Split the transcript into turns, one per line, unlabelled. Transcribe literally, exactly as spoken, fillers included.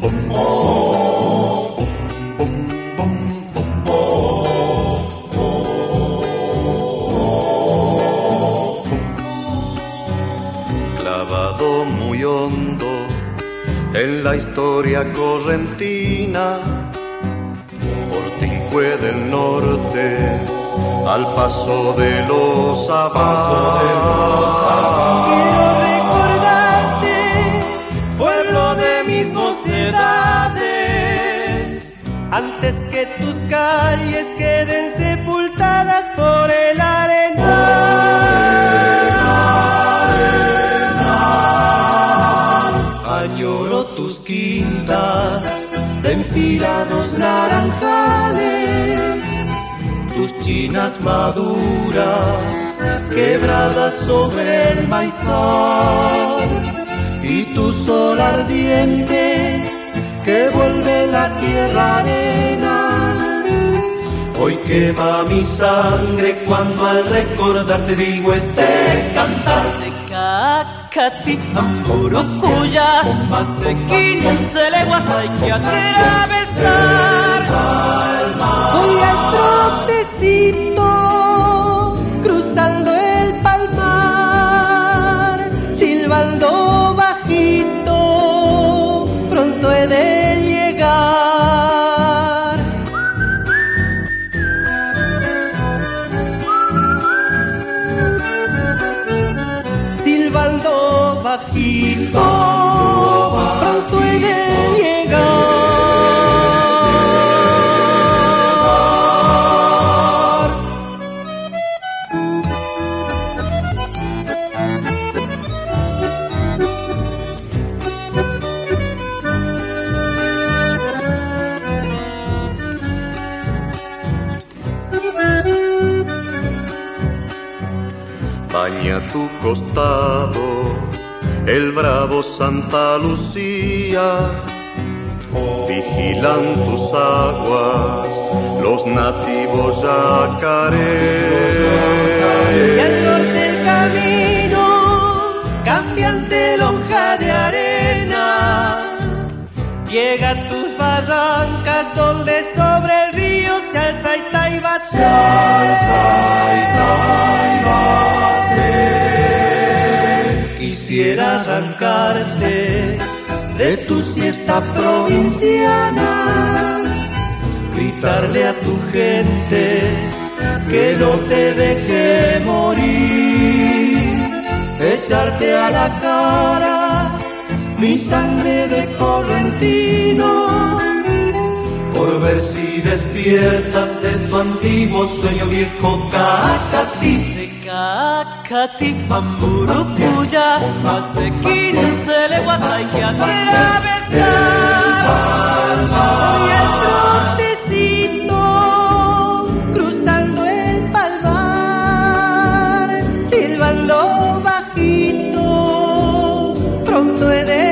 Clavado muy hondo en la historia correntina, Fortín fue del norte al paso de los Abad.
Quiero recordarte, pueblo de mis mocedades, antes que tus calles queden sepultadas por el arenal. Añoro tus quintas de enfilados naranjales, tus chinas maduras quebradas sobre el maizal, y tu sol ardiente que vuelve la tierra arena. Hoy quema mi sangre cuando al recordarte digo este cantar.
De Cacatí a Murucuya, más de quince leguas hay que atravesar.
Voy al trotecito cruzando el palmar, silbando bajito, pronto he de llegar. Silbando bajito, pronto he de llegar.
Baña tu costado el bravo Santa Lucía, vigilan tus aguas los nativos yacarés.
Y al norte el camino, cambiante lonja de arena, llega a tus barrancas donde sobre el río se alza Itaibate. Se alza Itaibate. Quisiera arrancarte de tu siesta provinciana, gritarle a tu gente que no te deje morir, echarte a la cara mi sangre de correntino, por ver si despiertas de tu antiguo sueño viejo Cacatí.
De Cacatí a Murucuya, más de quince leguas hay que atravesar.
Voy al trotecito cruzando el palmar, silbando bajito, pronto he de